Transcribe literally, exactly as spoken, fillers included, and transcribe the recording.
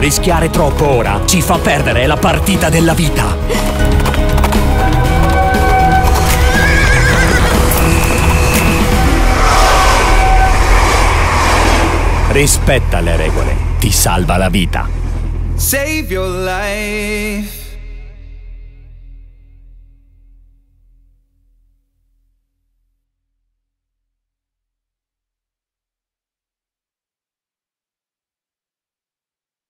Rischiare troppo ora ci fa perdere la partita della vita. Rispetta le regole, ti salva la vita. Save your life.